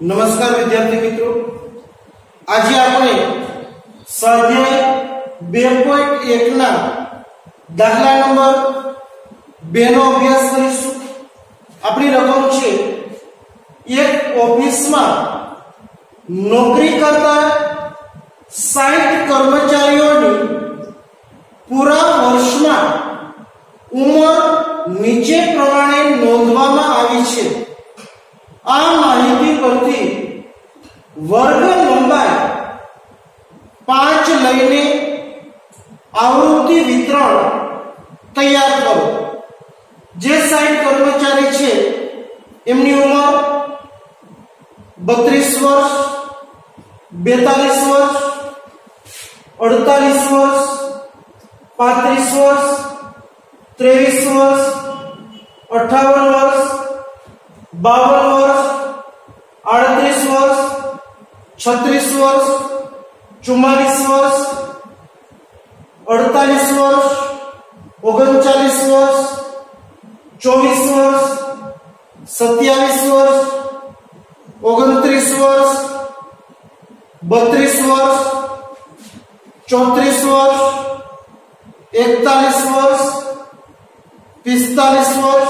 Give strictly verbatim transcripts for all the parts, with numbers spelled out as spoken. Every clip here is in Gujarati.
नमस्कार विद्यार्थी मित्रों, आज આપણે સ્વાધ્યાય બે પોઈન્ટ એક ના દાખલા નંબર બે નો અભ્યાસ કરીશું। આપણી રકમ છે એક ઓફિસમાં નોકરી કરતા સાઠ કર્મચારીઓની પૂરા વર્ષમાં ઉંમર નીચે પ્રમાણે નોંધવામાં આવી છે। आ माहिती परथी वर्ग लंबाई पांच लईने आवृत्ति वितरण तैयार करो। जे साठ कर्मचारी छे एमनी उमर बत्रीस वर्ष, बेतालीस वर्ष, अड़तालीस वर्ष, पैंतीस वर्ष, तेवीस वर्ष, अठावन वर्ष, बावन वर्ष, अड़तीस वर्ष, छत्तीस वर्ष, चुम्मालीस वर्ष, अड़तालीस वर्ष, ओगनचालीस वर्ष, चौबीस वर्ष, सत्यावीस वर्ष, ओगनत्रीस वर्ष, बत्रीस वर्ष, चौतीस वर्ष, इकतालीस वर्ष, पिस्तालीस वर्ष,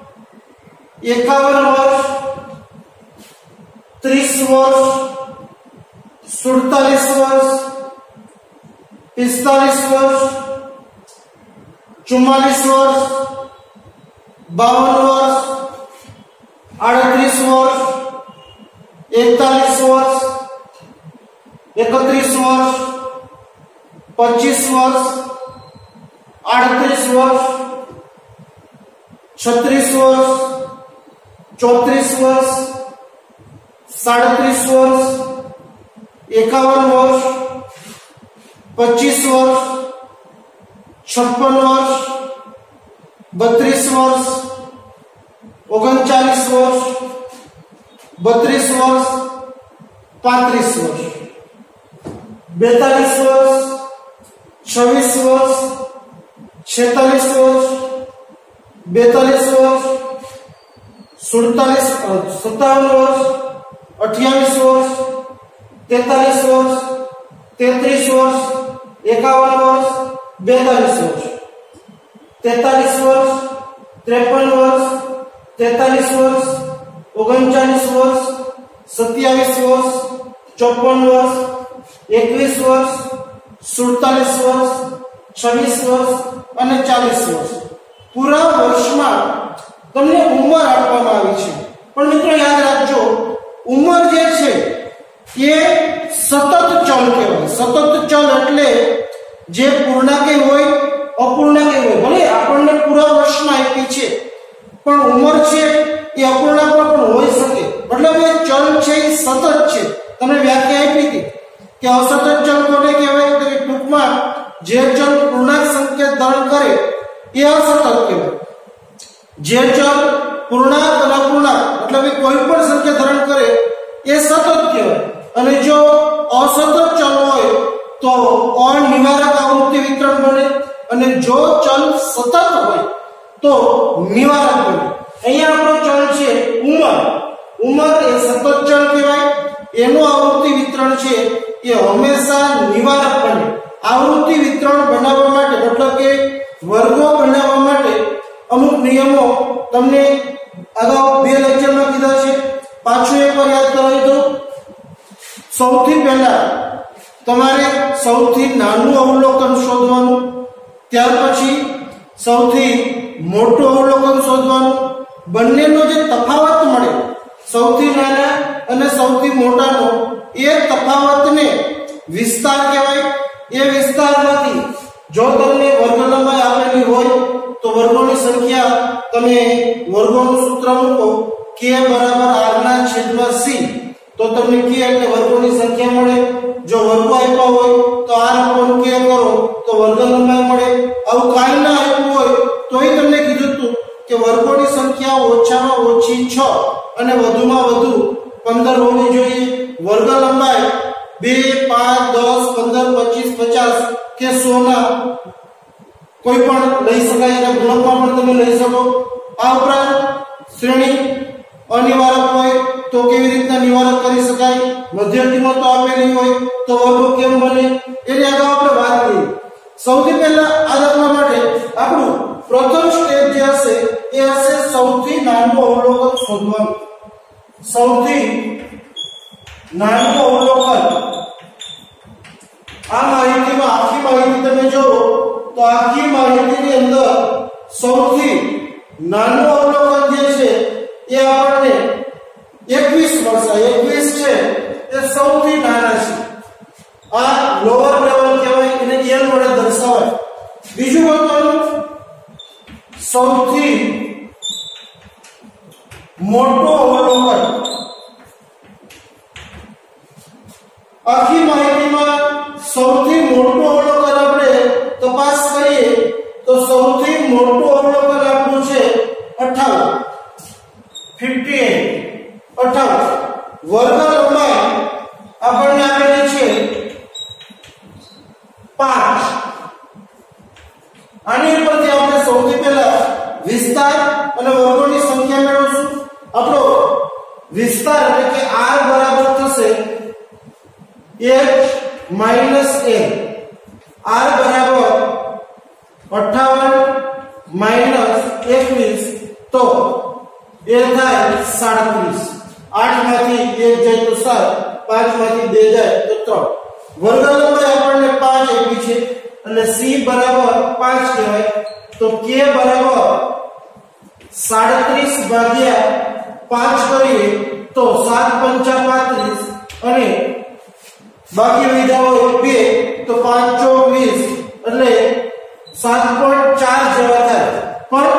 एकावन वर्ष, तीस वर्ष, सुड़तालीस वर्ष, पिस्तालीस वर्ष, चुम्मालीस वर्ष, बावन वर्ष, अड़तीस वर्ष, इकतालीस वर्ष, इकतीस वर्ष, पच्चीस वर्ष, अड़तीस वर्ष, छत्तीस वर्ष, चौतीस वर्ष, साड़तीस वर्ष, इक्यावन वर्ष, पच्चीस वर्ष, छप्पन वर्ष, बत्रीस वर्ष, ओगनचालीस वर्ष, बत्रीस वर्ष, पैंतीस वर्ष, बेतालीस वर्ष, छब्बीस वर्ष, छेतालीस वर्ष, बेतालीस वर्ष, सुड़तालीस सत्तावन वर्ष, अठावीस वर्ष, तैतालीस वर्ष, तैतीस वर्ष, इक्यावन वर्ष, बेतालीस वर्ष, तैतालीस वर्ष, तिरपन वर्ष, तैतालीस वर्ष, ओगनचालीस वर्ष, सत्यावीस वर्ष, चौपन वर्ष, इक्कीस वर्ष, सुड़तालीस वर्ष, छब्बीस वर्ष और चालीस वर्ष पूरा वर्ष में તમને ઉંમર આપવામાં આવી છે। પણ મિત્રો યાદ રાખજો, ઉંમર જે છે એ સતત ચલ કહેવાય। સતત ચલ એટલે જે પૂર્ણાંકી હોય અપૂર્ણાંકી હોય। ભલે આપણને પૂરા વર્ષમાં આપી છે પણ ઉંમર છે એ અપૂર્ણાંકમાં પણ હોઈ શકે। મતલબ એ ચલ છે એ સતત છે। તમને વ્યાખ્યા આપી હતી કે અસતત ચલ કોને કહેવાય? તો કે ટૂંકમાં જે ચલ પૂર્ણાંક સંકેત ધારણ કરે એ અસતત કહેવાય। जे चल पूर्णांक और अपूर्णांक मतलब कोई पण संख्या धारण करे ए सतत कहेवाय। अने जो असतत चल होय तो अनिवारक आवृत्ति वितरण बने अने जो चल सतत होय तो निवारक बने। अहींया आपणो चल छे उमर। उमर ए सतत चल कहेवाय। एनो आवृत्ति वितरण छे ए हमेशा निवारक बने। आवृत्ति वितरण बनाववा माटे मतलब के वर्गो बनाववा माटे अमुक नियमो तमने अगाउ बे लेक्चर में कीधा छे। पाछो एक बार याद करावी दो। सौथी पहला तमारे सौथी नानु अवलोकन शोधवानुं, त्यार पछी सौथी मोटो अवलोकन शोधवानुं। बंनेनो जे तफावत मळे सौथी नाना अने सौथी मोटानो ए तफावतने विस्तार कहेवाय। ए विस्तारमांथी जो तमने वर्ग लंबाई आपेली होय तो वर्गों की संख्या तमे वर्गों सूत्र मूको k बराबर r ना छेद में c तो तमने k એટલે વર્ગો ની સંખ્યા મળે। જો વર્ગો આપ્યા હોય તો r upon k કરો તો વર્ગ લંબાઈ મળે। આવું કાઈ ના આપ્યું હોય તોય તમને કીધું હતું કે વર્ગોની સંખ્યા ઓછામાં ઓછી છ અને વધુમાં વધુ પંદર હોવી જોઈએ। વર્ગ લંબાઈ બે, પાંચ, દસ, પંદર, પચીસ, પચાસ કે સો ના कोई पण लई शकाय। गुणकमां पण तमे लई शको। आ उपरांत श्रेणी अनिवार्य होय तो केवी રીતના નિવારક કરી શકાય, મધ્ય કિંમતો આપેલી હોય તો વર્ગો કેમ બને એની આગળ આપણે વાત કરી। સૌથી પહેલા આ દાખલા માટે આપણું પ્રથમ સ્ટેપ જે હશે એ હશે સૌથી નાનું અવલોકન શોધવાનું। સૌથી નાનું અવલોકન આ માહિતીમાં આખી માહિતી તમે જોવો તો આખી માહિતીની અંદર સૌથી નાનું અવલોકન જે છે એ આપણને એકવીસ મળશે। એકવીસ છે એ સૌથી નાના છે, આ લોઅર લેવલ કહેવાય, એને એલ વડે દર્શાવાય। બીજું ગોતવાનું સૌથી મોટું અવલોકન। આખી માહિતીમાં સૌથી મોટું અવલોકન આપણે તપાસ કરીએ તો સૌથી મોટું અવલોકન આપણું છે અઠ્ઠાવન, અઠ્ઠાવન। વર્ગ લંબાઈ આપણને આપેલી છે પાંચ। આની ઉપરથી આપણે સૌથી પહેલા વિસ્તાર અને વર્ગોની સંખ્યા મેળવશું। આપણો વિસ્તાર એટલે કે r બરાબર થશે h માઈનસ l। r બરાબર અઠ્ઠાવન માઈનસ એકવીસ તો એ થાય સાડત્રીસ। આઠ માંથી એક જાય તો સાત, પાંચ માંથી બે જાય તો ત્રણ। વર્ગ લંબાઈ આપણને પાંચ આપી છે એટલે c બરાબર પાંચ કહેવાય તો k બરાબર સાડત્રીસ ભાગ્યા પાંચ કરીએ તો સાત પંચા પાંત્રીસ અને બાકી વિધા હોય બે તો પાંચ ચોક વીસ એટલે સાત પોઈન્ટ ચાર જેવા થાય। પણ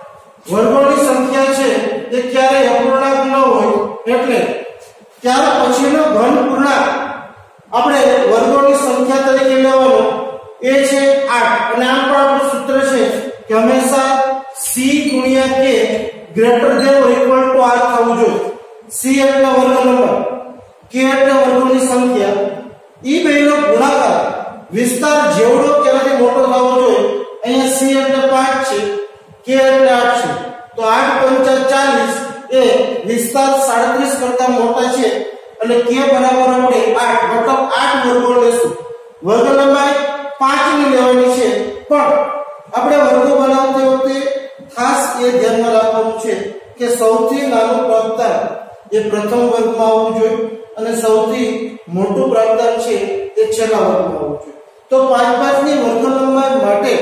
વર્ગોની સંખ્યા છે એ ક્યારેય અપૂર્ણાંક ન હોય એટલે ત્યાર પછીનો ઘન પૂર્ણાંક આપણે વર્ગોની સંખ્યા તરીકે લેવાનો એ છે આઠ। અને આમ પણ આપણું સૂત્ર છે કે હંમેશા c ગુણ્યા k greater than or equal to r થવું જોઈએ। c એટલે વર્ગ લંબાઈ, k એટલે વર્ગોની સંખ્યા, ઈ બેનો ગુણાકાર વિસ્તાર જેવડો તેનાથી મોટો થવો જોઈએ। અહીંયા c એટલે પાંચ છે, k એટલે આઠ છે તો આઠ પંચા ચાલીસ એ વિસ્તાર સાડત્રીસ કરતા મોટા છે એટલે k બરાબર આપણે આઠ મતલબ આઠ વર્ગો લેશું। વર્ગ લંબાઈ પાંચ ની લેવાની છે પણ આપણે વર્ગો બનાવતી વખતે ખાસ એ ધ્યાનમાં રાખવાનું છે કે સૌથી નાનું પ્રાપ્તાંક એ પ્રથમ વર્ગમાં આવવું જોઈએ અને સૌથી મોટું પ્રાપ્તાંક છે એ છેલ્લા વર્ગમાં આવવું જોઈએ। તો પાંચ પાંચ ની વર્ગ લંબાઈ માટે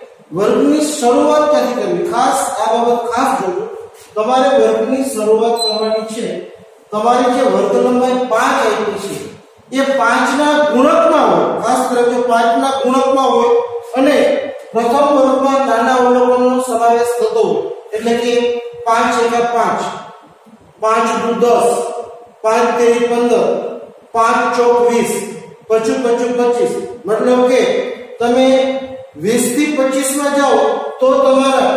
વર્ગની શરૂઆત ક્યાંથી કરવી, ખાસ આ બાબત ખાસ જોજો। તમારે વર્ગની શરૂઆત કરવાની છે, તમારી જે વર્ગ લંબાઈ પાંચ આપી છે એ પાંચ ના ગુણકમાં હોય, ખાસ કરજો પાંચ ના ગુણકમાં હોય અને પ્રથમ વર્ગમાં નાના અવલોકનનો સમાવેશ થતો હોય એટલે કે પાંચ એકા પાંચ, પાંચ દુ દસ, પાંચ તેરી પંદર, પાંચ ચોક વીસ, પચું પચું પચીસ। મતલબ કે તમે વીસ થી પચીસ માં જાઓ તો તમારા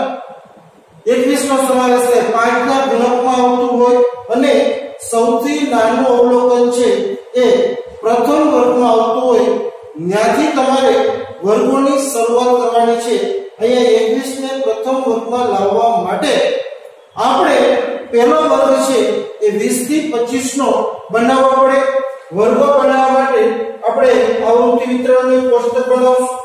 એકવીસ નો સમાવેશ થાય, પાંચ ના ગુણકમાં આવતું હોય અને સૌથી નાનું અવલોકન છે એ પ્રથમ વર્ગમાં આવતું હોય ત્યાંથી તમારે વર્ગોની શરૂઆત કરવાની છે। અહીંયા એકવીસ ને પ્રથમ વર્ગમાં લાવવા માટે આપણે પહેલો વર્ગ છે એ વીસ થી પચીસ નો બનાવવો પડે। વર્ગો બનાવવા માટે આપણે આવૃત્તિ વિતરણનું કોષ્ટક બનાવશું।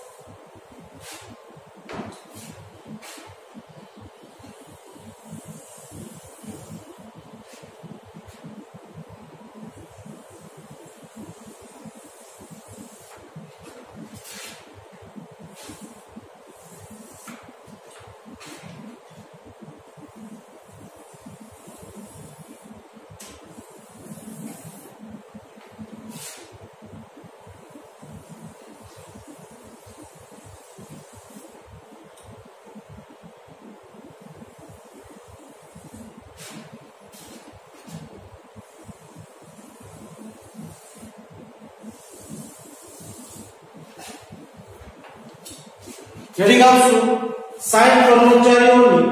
જડી ગામશું સાઠ કર્મચારીઓની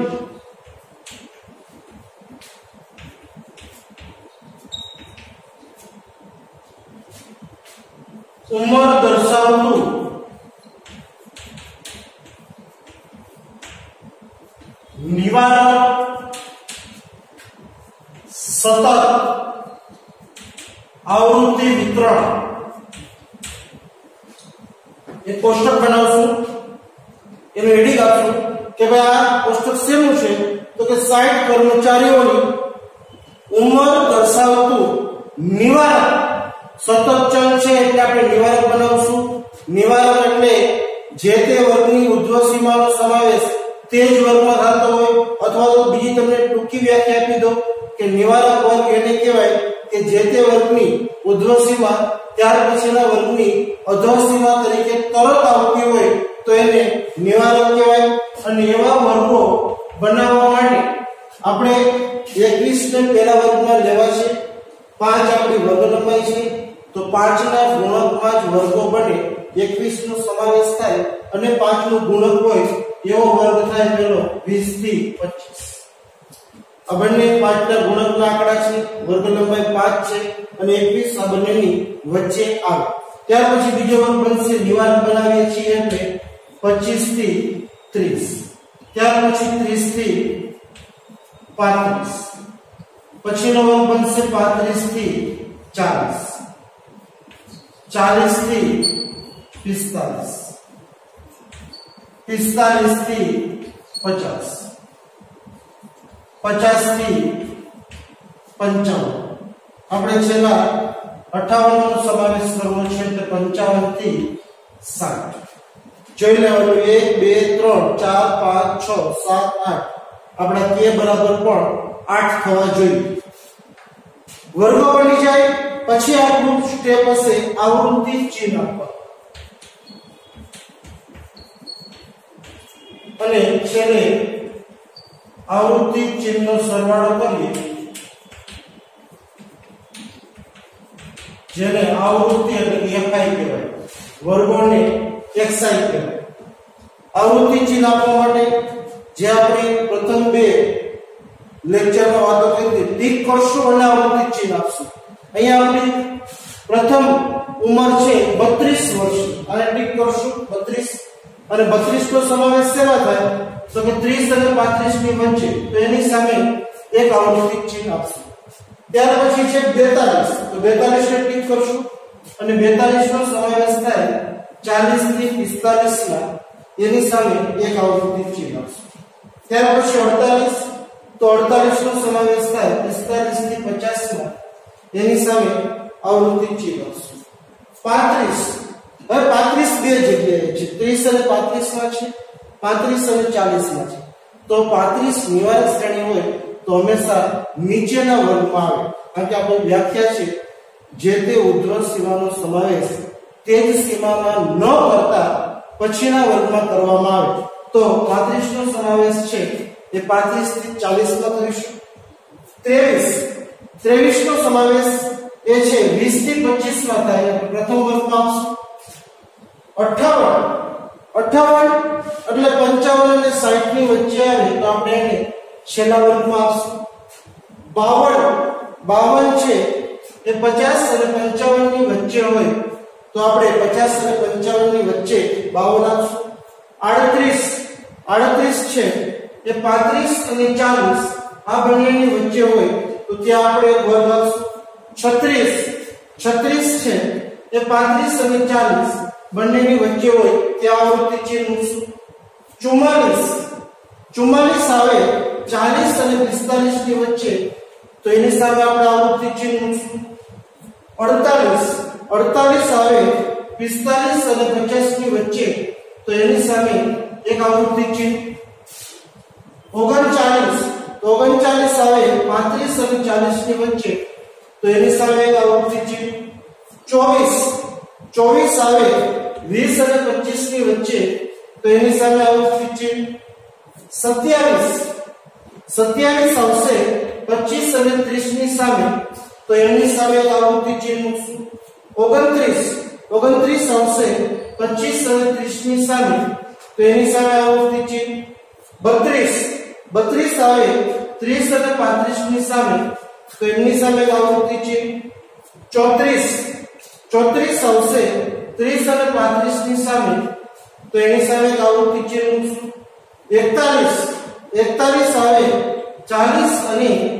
ઉંમર દર્શાવતું નિવારક સતત આવૃત્તિ વિતરણ એક કોષ્ટક બનાવશું, એનું હેડિંગ આપશું કે ભાઈ આ કોષ્ટક શેનું છે, તો કે સાઠ કર્મચારીઓની ઉંમર દર્શાવતું નિવારક સતત ચલ છે એટલે આપણે નિવારક બનાવશું. નિવારક એટલે જે તે વર્ગની ઉર્ધ્વ સીમાનો સમાવેશ તે જ વર્ગમાં થતો હોય, અથવા તો બીજી તમને ટૂંકી વ્યાખ્યા આપી દો કે નિવારક વર્ગ એને કહેવાય કે જે તે વર્ગની ઉર્ધ્વ સીમા ત્યાર પછીના વર્ગની અધો સીમા તરીકે તરત આવતી હોય તો એને નિવારક કહેવાય. અને એવા વર્ગો બનાવવા માટે આપણે એકવીસ ને પહેલા વર્ગમાં લેવા છે. પાંચ આપણી વર્ગ લંબાઈ છે, તો પાંચ ના ગુણકમાં જ વર્ગો બને. એકવીસ નો સમાવેશ થાય અને પાંચ નું ગુણક હોય એવો વર્ગ થાય પેલો વીસ થી પચીસ. આ બંને પાંચ ના ગુણકના આંકડા છે, વર્ગ લંબાઈ પાંચ છે અને એકવીસ આ બંનેની વચ્ચે આવે. ત્યાર પછી બીજો વર્ગ બનશે નિવારક બનાવીએ છીએ એટલે પચીસ થી ત્રીસ. ત્યાર પછી ત્રીસ થી પાંત્રીસ. પછીનો વર્ગ બનશે પાંત્રીસ થી ચાલીસ, ચાલીસ થી પિસ્તાલીસ, પિસ્તાલીસ થી પચાસ, પચાસ થી પંચાવન. આપણે છેલ્લા અઠાવન નો સમાવેશ કરવો છે એટલે પંચાવન થી સાઠ. જોઈ લેવાનું એક બે ત્રણ ચાર પાંચ છ સાત આઠ. આપણા કે બરાબર પણ આઠ થવા જોઈએ. વર્ગો બની જાય પછી આપણું સ્ટેપ હશે આવૃત્તિ ચિહ્ન આપવા, અને છેલ્લે આવૃત્તિ ચિહ્નનો સરવાળો કરીએ જેને આવૃત્તિ એટલે એફઆઈ કહેવાય, વર્ગોને એક્સઆઈ કહેવાય. આવૃત્તિ ચિહ્ન આપવા માટે જે આપણે પ્રથમ બે લેક્ચરમાં વાતો કરી ટીક કરશું અને આવૃત્તિ ચિહ્ન આપશું. અહીંયા આપણી પ્રથમ ઉંમર છે બત્રીસ વર્ષ, અને ટીક કરશું બત્રીસ, અને બત્રીસ નો સમાવેશ શેમાં થાય તો કે ત્રીસ અને પાંત્રીસ ની વચ્ચે, તો એની સામે એક આવૃત્તિ ચિહ્ન આપશું. ત્યાર પછી છે બેતાલીસ, તો બેતાલીસ ને ટીક કરશું અને બેતાલીસ નો સમાવેશ થાય ચાલીસ થી પિસ્તાલીસ ના, એની સામે એક આવૃત્તિ ચિહ્ન આપશું. ત્યાર પછી અડતાલીસ, તો અડતાલીસ નો સમાવેશ થાય પિસ્તાલીસ થી પચાસ માં, એની સામે આવૃત્તિ ચિહ્ન આપશું. પાંત્રીસ, હવે પાંત્રીસ બે જગ્યાએ છે, ત્રીસ અને પાંત્રીસ માં છે, પાંત્રીસ અને ચાલીસ માં છે. તો પાંત્રીસ નિવારક શ્રેણી હોય તો હંમેશા નીચેના વર્ગમાં આવે, કારણ કે આપણી વ્યાખ્યા છે જે તે ઉર્ધ્વ સીમાનો સમાવેશ તે જ સીમામાં ન કરતા પછીના વર્ગમાં કરવામાં આવે. તો પાંત્રીસ નો સમાવેશ છે એ પાંત્રીસ થી ચાલીસ માં કરીશું. ત્રેવીસ, ત્રેવીસ નો સમાવેશ એ છે વીસ થી પચીસ માં થાય, પ્રથમ વર્ગમાં આવશે. અઠાવન, અઠાવન એટલે પંચાવન અને સાઠ ની વચ્ચે આવે તો આપણે એને છેલ્લા વર્ગમાં આવશું. બાવન, બાવન છે એ પચાસ અને પંચાવન ની વચ્ચે હોય તો આપણે પચાસ અને પંચાવન ની વચ્ચે બાવન આપશું. આડત્રીસ, આડત્રીસ છે એ પાંત્રીસ અને ચાલીસ આ બંનેની વચ્ચે હોય તો ત્યાં આપણે એક વર્ગ આપશું. છત્રીસ, છત્રીસ છે એ પાંત્રીસ અને ચાલીસ બંનેની વચ્ચે હોય ત્યાં આવૃત્તિ ચિહ્ન મૂકશું. ચુમ્માલીસ, ચુમ્માલીસ આવે ચાલીસ અને પિસ્તાલીસ ની વચ્ચે તો એની સામે આપણે આવૃત્તિ ચિહ્ન મૂકશું. અડતાલીસ, અડતાલીસ આવે પિસ્તાલીસ અને પચાસ ની વચ્ચે તો એની સામે એક આવૃત્તિ ચિહ્ન. ઓગણચાલીસ, તો ઓગણચાલીસ આવે પાંત્રીસ અને ચાલીસ ની વચ્ચે તો એની સામે એક આવૃત્તિ ચિહ્ન. ચોવીસ, ચોવીસ આવે વીસ અને પચીસ ની વચ્ચે તો એની સામે આવૃત્તિ ચિહ્ન. સત્યાવીસ, સત્યાવીસ આવશે પચીસ અને ત્રીસ ની સામે તો એની સામે એક આવૃત્તિ ચિહ્ન મૂકશું. ઓગણત્રીસ, ઓગણત્રીસ આવશે પચીસ અને ત્રીસ ની સામે તો એની સામે આવૃત્તિ ચિહ્ન. બત્રીસ, બત્રીસ આવે ત્રીસ અને પાંત્રીસ ની સામે તો એમની સામે એક આવૃત્તિ ચિહ્ન. ચોત્રીસ, ચોત્રીસ આવશે ત્રીસ અને પાંત્રીસ ની સામે તો એની સામે એક આવૃત્તિ ચિહ્ન મૂકશું. એકતાલીસ, એકતાલીસ આવે ચાલીસ અને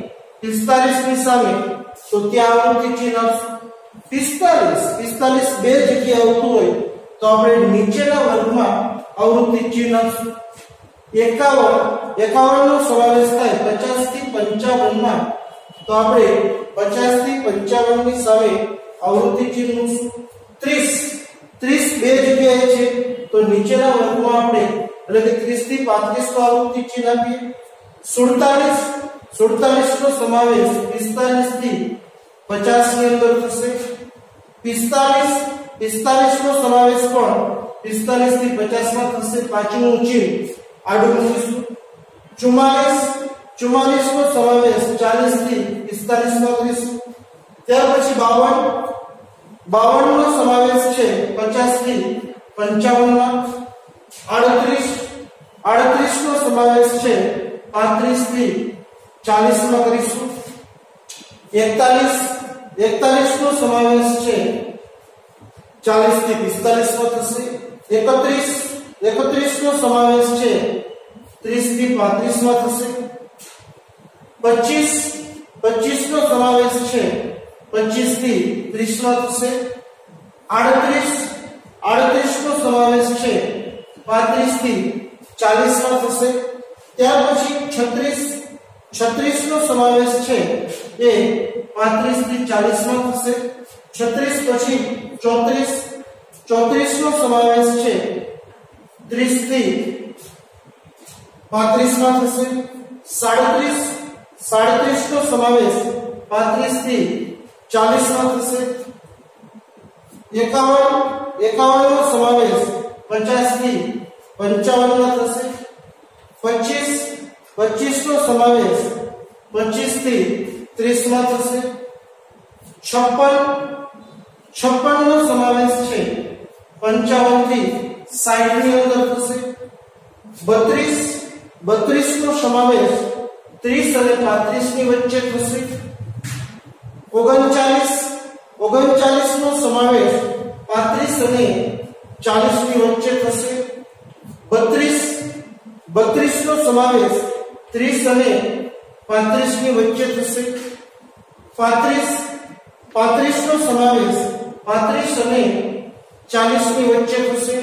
પિસ્તાલીસ ની સામે તો ત્યાં આવૃત્તિ ચિહ્ન આપશું. પિસ્તાલીસ પિસ્તાલીસ બે જગ્યાએ આવતું હોય તો આપણે નીચેના વર્ગમાં આવૃત્તિ ચિહ્ન આપશું. એકાવન એકાવન નો સમાવેશ થાય પચાસ થી પંચાવન માં તો આપણે પચાસ થી પંચાવન ની સામે આવૃત્તિ ચિહ્ન મૂકશું. ત્રીસ ત્રીસ બે જગ્યાએ છે તો નીચેના વર્ગમાં આપણે એટલે કે ત્રીસ થી પાંત્રીસ નો આવૃત્તિ ચિહ્ન આપીએ. સુડતાલીસ સુડતાલીસ નો સમાવેશ પિસ્તાલીસ થી પચાસ ની અંદર થશે. પિસ્તાલીસ પિસ્તાલીસ નો સમાવેશ પણ પિસ્તાલીસ થી પચાસ માં થશે. પાંચમું ચિહ્ન આડું મૂકીશું. ચુમ્માલીસ ચુમ્માલીસ નો સમાવેશ ચાલીસ થી પિસ્તાલીસ માં કરીશું. ત્યાર પછી બાવન બાવન નો સમાવેશ છે પચાસ થી પંચાવન માં. આડત્રીસ આડત્રીસ નો સમાવેશ છે પાંત્રીસ થી ચાલીસ માં કરીશું. એકતાલીસ એકતાલીસ નો સમાવેશ છે ચાલીસ થી પિસ્તાલીસ માં થશે. એકત્રીસ એકત્રીસ નો સમાવેશ છે ત્રીસ થી પાંત્રીસ માં થશે. પચીસ પચીસ નો સમાવેશ છે પચીસ થી ત્રીસ માં થશે. આડત્રીસ આડત્રીસ નો સમાવેશ છે પાંત્રીસ થી ચાલીસ માં થશે. ત્યાર પછી છત્રીસ છત્રીસ નો સમાવેશ છે એ પાંત્રીસ થી ચાલીસ માં થશે. છત્રીસ પછી ચોત્રીસ ચોત્રીસ નો સમાવેશ છે ત્રીસ થી પાંત્રીસ માં થશે. સાડત્રીસ સાડત્રીસ નો સમાવેશ પાંત્રીસ થી ચાલીસ માં થશે. એકાવન એકાવન નો સમાવેશ પચાસ થી પંચાવન માં થશે. પચીસ પચીસ નો સમાવેશ પચીસ થી ત્રીસ માં થશે. છપ્પન છપ્પન નો સમાવેશ છે પંચાવન થી સાઠ ની અંદર થશે. બત્રીસ બત્રીસ નો સમાવેશ ત્રીસ અને પાંત્રીસ ની વચ્ચે થશે. ઓગણચાલીસ ઓગણચાલીસ નો સમાવેશ પાંત્રીસ અને ચાલીસ ની વચ્ચે થશે. બત્રીસ બત્રીસ નો સમાવેશ ત્રીસ અને પાંત્રીસ ની વચ્ચે થશે. પાંત્રીસ પાંત્રીસ નો સમાવેશ પાંત્રીસ અને ચાલીસ ની વચ્ચે થશે.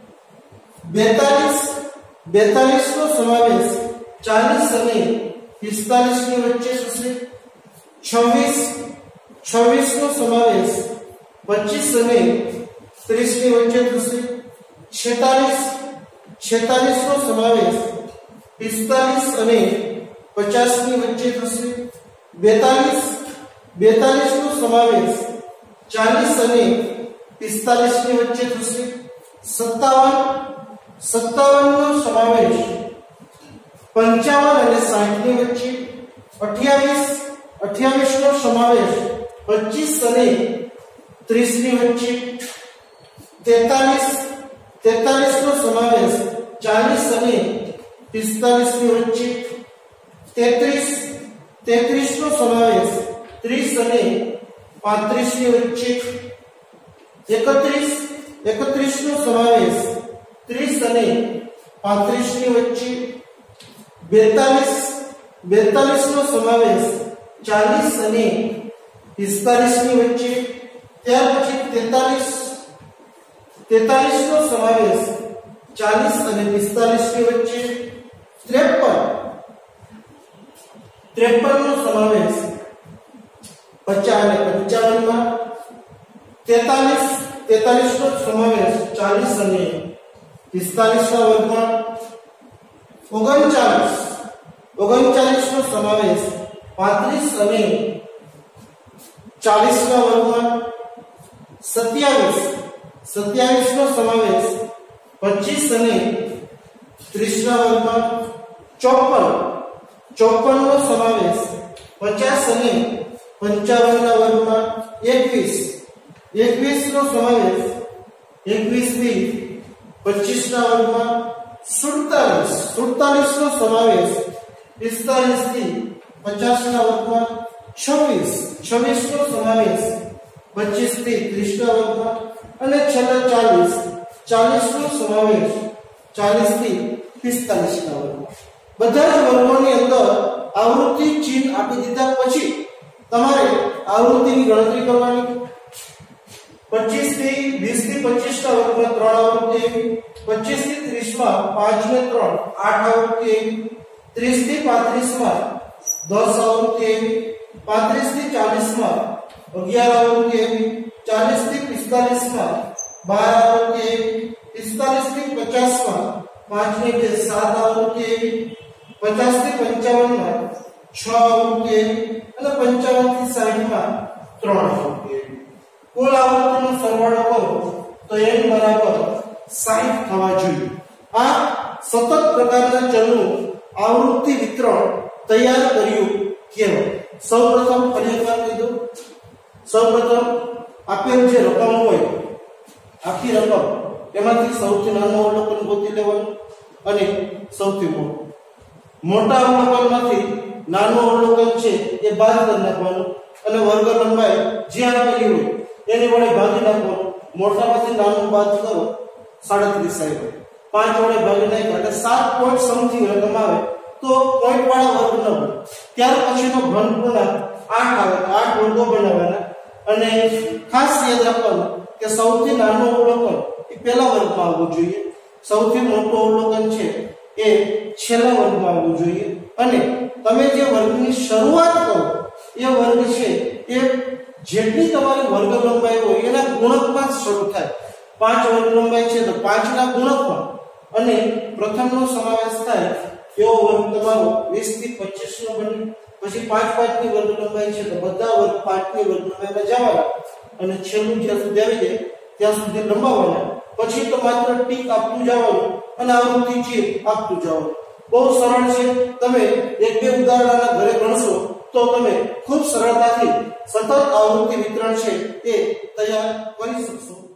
બેતાલીસ બેતાલીસ નો સમાવેશ ચાલીસ અને પિસ્તાલીસ ની વચ્ચે થશે. છવ્વીસ છવ્વીસ નો સમાવેશ પચીસ અને ત્રીસ ની વચ્ચે થશે. છેતાલીસ છેતાલીસ નો સમાવેશ પિસ્તાલીસ અને પચાસ ની વચ્ચે થશે. બેતાલીસ બેતાલીસ નો સમાવેશ ચાલીસ અને પિસ્તાલીસ ની વચ્ચે થશે. સત્તાવન સત્તાવન નો સમાવેશ પંચાવન અને સાઠ ની વચ્ચે. અઠ્યાવીસ અઠ્યાવીસ નો સમાવેશ પચીસ અને ત્રીસ ની વચ્ચે. તેતાલીસ તેતાલીસ નો સમાવેશ ચાલીસ અને પિસ્તાલીસ ની વચ્ચે. તેત્રીસ તેત્રીસ નો સમાવેશ ત્રીસ અને પાંત્રીસ ની વચ્ચે. એકત્રીસ એકત્રીસ નો સમાવેશ ત્રીસ અને પાંત્રીસ ની વચ્ચે. બેતાલીસ બેતાલીસ નો સમાવેશ ચાલીસ અને પિસ્તાલીસ ની વચ્ચે. ત્યાર પછી તેતાલીસ તેતાલીસ નો સમાવેશ ચાલીસ અને પિસ્તાલીસ ની વચ્ચે. ત્રેપન ત્રેપન નો સમાવેશ પચાસ અને પંચાવન માં. તેતાલીસ તેતાલીસ નો સમાવેશ ચાલીસ અને પિસ્તાલીસ ના વર્ગમાં. ઓગણચાલીસ ઓગણચાલીસ નો સમાવેશ પાંત્રીસ અને ચાલીસ ના વર્ગમાં. સત્યાવીસ સત્યાવીસ નો સમાવેશ પચીસ અને ત્રીસ ના વર્ગમાં. ચોપન ચોપન નો સમાવેશ પચાસ અને પંચાવન ના વર્ગમાં. એકવીસ એકવીસ નો સમાવેશ એકવીસ થી પચીસ ના વર્ગમાં. સુડતાલીસ સુડતાલીસ નો સમાવેશ પિસ્તાલીસ થી પચાસ ના વર્ગમાં. છવ્વીસ છવ્વીસ નો સમાવેશ પચીસ થી ત્રીસ ના વર્ગમાં. અને છેલ્લા ચાલીસ ચાલીસ નો સમાવેશ ચાલીસ થી પિસ્તાલીસ ના વર્ગમાં. બધા જ વર્ગોની અંદર आवृत्ति चिन्ह आपी दीधा पछी तमारे आवृत्तिनी गणतरी करवानी। पच्चीस थी वीस थी पच्चीस ना वर्ग में त्रण आवृत्ति आई, पच्चीस थी तीस में पांच ने त्रण आठ आवृत्ति आई, तीस थी पैंतीस में दस आवृत्ति आई, पैंतीस थी चालीस में ग्यारह आवृत्ति आई, चालीस थी पिस्तालीस में बारह आवृत्ति आई, पिस्तालीस थी पचास में पांच ने के सात आवृत्ति आई, पचास थी पंचावन में छह आवृत्ति आई અને પંચાવન થી સાઠ માં ત્રણ આવૃત્તિ आई। कुल आवृत्तिનો સરવાળો કરો તો n બરાબર સાઠ થવા જોઈએ। આ સતત પ્રકારના ચલનું આવૃત્તિ વિતરણ તૈયાર કર્યું કેવું? સૌપ્રથમ ફરી એકવાર કહી દઉં। સૌપ્રથમ આપેલ જે રકમ હોય આખી રકમ એમાંથી સૌથી નાનું અવલોકન ગોતી લેવાનું અને સૌથી મોટું મોટા અવલોકનમાંથી નાનું અવલોકન છે એ બાદ કરી નાખવાનું અને વર્ગ લંબાઈ જે આપેલી હોય એને વડે ભાગી નાખવાનું। મોટામાંથી નાનું બાદ કરો સાડત્રીસ આવે, પાંચ વડે ભાગી નાખ્યા એટલે સાત પોઈન્ટ સમથિંગ રકમ આવે તો પોઈન્ટ વાળા વર્ગ ન હોય। ત્યાર પછીનો ઘન પૂર્ણાંક આઠ આવે તો આઠ વર્ગો બનાવવાના અને ખાસ યાદ રાખવાનું કે સૌથી નાનું અવલોકન એ પહેલા વર્ગમાં આવવું જોઈએ, સૌથી મોટું અવલોકન છે એ છેલ્લા વર્ગમાં આવવું જોઈએ અને તમે જે વર્ગની શરૂઆત કરો એ વર્ગ છે એ જેટલી તમારી વર્ગ લંબાઈ હોય એના ગુણકમાં શરૂ થાય। પાંચ વર્ગ લંબાઈ છે તો પાંચ ના ગુણકમાં અને પ્રથમનો સમાવેશ થાય એવો વર્ગ તમારો વીસ થી પચીસ નો બને। પછી પાંચ પાંચ ની વર્ગ લંબાઈ છે તો બધા વર્ગ પાંચ ની વર્ગ લંબાઈમાં જવાના અને છેલ્લું જ્યાં સુધી આવી જાય ત્યાં સુધી લંબાવવાના। પછી તો માત્ર ટીક આપતું જવાનું અને આવૃત્તિ છે આપતું જવાનું। બહુ સરળ છે। તમે એક બે ઉદાહરણના ઘરે ગણશો તો તમે ખૂબ સરળતાથી સતત આવૃત્તિ વિતરણ છે એ તૈયાર કરી શકશો।